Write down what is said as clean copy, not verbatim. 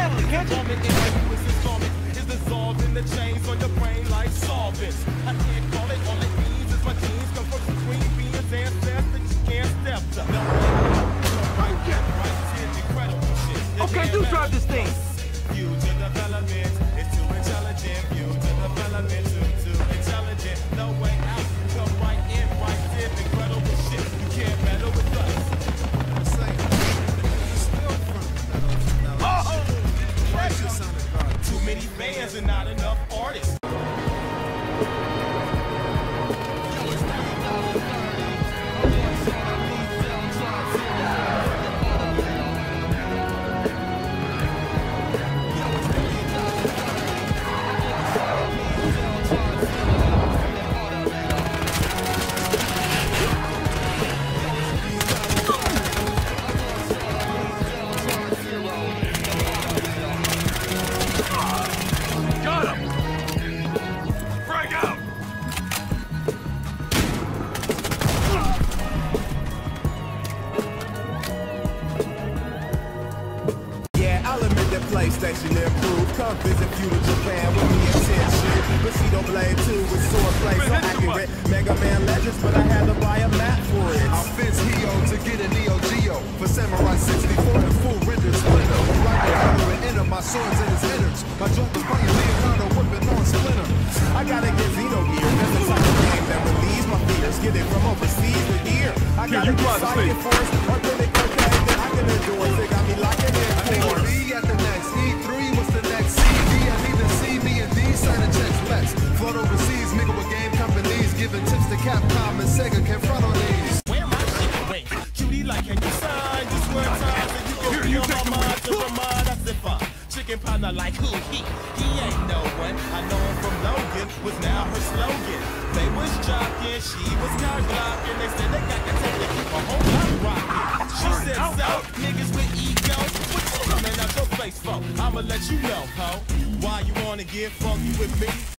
handle it, can't you? Is dissolved in the chains on your brain like solvents. I can't call it, all it means is my genes come from supreme beings, ancestors you can't step to. No, right here, incredible shit. Okay, do drive this thing. Future development is too intelligent. Future development too intelligent. No way out. Come right in, right in. Incredible shit. You can't meddle with us. Too many fans and not enough artists. PlayStation improved. Come visit feudal Japan with me and 10 shit. Bushido Blade 2 with swordplay so accurate. Mega Man Legends, but I had to buy a map for it. I'll fence Heo to get a Neo Geo for Samurai 64 and full render Splinter. Right color and enter my swords in his innards. My joint was fighting Leonardo whipping on Splinter. I gotta get Xenogear. That's the type of game that relieves my fears. Get it from overseas to here. I gotta be psychic force. Organic cocaine that I can endure. They got me locking in. I think we'll be at the next E3. What's the next CD? I need to see me and these signing checks flex. Float overseas, mingle with game companies, giving tips to Capcom and Sega can front on these. Where my shit went? Cutie like, can you sign this word time so you can be on my mind to remind us if I'm chicken partner like who he ain't no one. I know him from Logan, was now her slogan. They was jocking, she was cock blocking. They said they got the tech to keep a whole lot rocking. She said so, niggas with ego. What you coming out your face for? I'ma let you know, ho. Why you wanna get funky with me?